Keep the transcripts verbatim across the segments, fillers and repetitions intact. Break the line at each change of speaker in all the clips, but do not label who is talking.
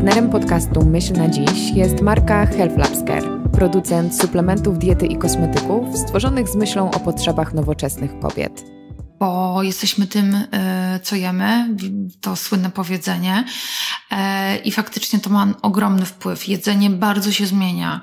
Partnerem podcastu Myśl na dziś jest marka Health Labs Care, producent suplementów diety i kosmetyków stworzonych z myślą o potrzebach nowoczesnych kobiet.
Bo jesteśmy tym, co jemy, to słynne powiedzenie i faktycznie to ma ogromny wpływ. Jedzenie bardzo się zmienia.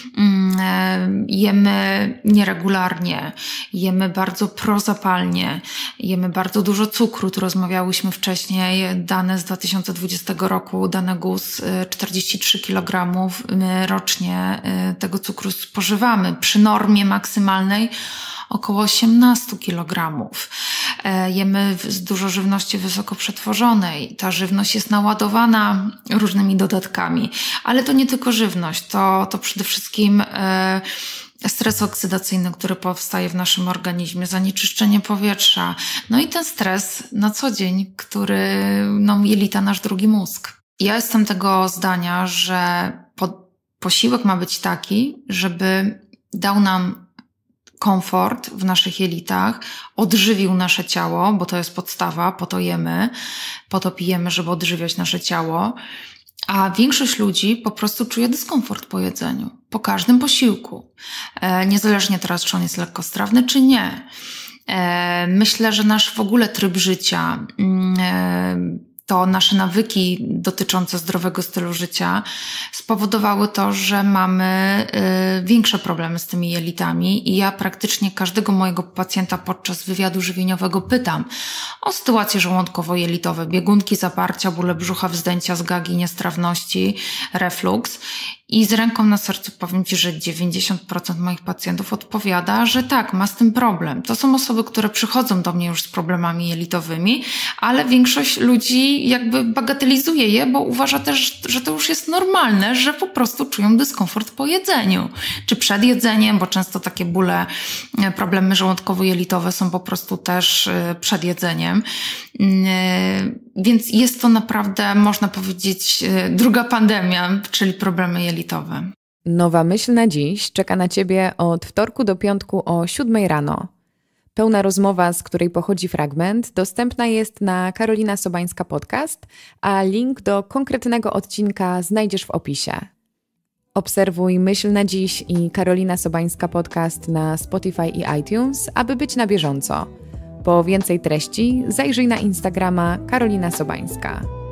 Jemy nieregularnie, jemy bardzo prozapalnie, jemy bardzo dużo cukru. Tu rozmawiałyśmy wcześniej, dane z dwa tysiące dwudziestego roku, dane G U S, czterdzieści trzy kilogramy my rocznie tego cukru spożywamy. Przy normie maksymalnej około osiemnaście kilogramów. Jemy dużo żywności wysoko przetworzonej. Ta żywność jest naładowana różnymi dodatkami. Ale to nie tylko żywność, to, to przede wszystkim e, stres oksydacyjny, który powstaje w naszym organizmie, zanieczyszczenie powietrza. No i ten stres na co dzień, który no, jelita nasz drugi mózg. Ja jestem tego zdania, że po, posiłek ma być taki, żeby dał nam komfort w naszych jelitach, odżywił nasze ciało, bo to jest podstawa, po to jemy, po to pijemy, żeby odżywiać nasze ciało, a większość ludzi po prostu czuje dyskomfort po jedzeniu, po każdym posiłku, e, niezależnie teraz, czy on jest lekkostrawny, czy nie. E, myślę, że nasz w ogóle tryb życia, e, to nasze nawyki dotyczące zdrowego stylu życia spowodowały to, że mamy y, większe problemy z tymi jelitami i ja praktycznie każdego mojego pacjenta podczas wywiadu żywieniowego pytam o sytuacje żołądkowo-jelitowe, biegunki, zaparcia, bóle brzucha, wzdęcia, zgagi, niestrawności, refluks. I z ręką na sercu powiem Ci, że dziewięćdziesiąt procent moich pacjentów odpowiada, że tak, ma z tym problem. To są osoby, które przychodzą do mnie już z problemami jelitowymi, ale większość ludzi jakby bagatelizuje je, bo uważa też, że to już jest normalne, że po prostu czują dyskomfort po jedzeniu. Czy przed jedzeniem, bo często takie bóle, problemy żołądkowo-jelitowe są po prostu też przed jedzeniem. Więc jest to naprawdę, można powiedzieć, druga pandemia, czyli problemy jelitowe.
Nowa myśl na dziś czeka na Ciebie od wtorku do piątku o siódmej rano. Pełna rozmowa, z której pochodzi fragment, dostępna jest na Karolina Sobańska Podcast, a link do konkretnego odcinka znajdziesz w opisie. Obserwuj Myśl na dziś i Karolina Sobańska Podcast na Spotify i iTunes, aby być na bieżąco. Po więcej treści zajrzyj na Instagrama Karolina Sobańska.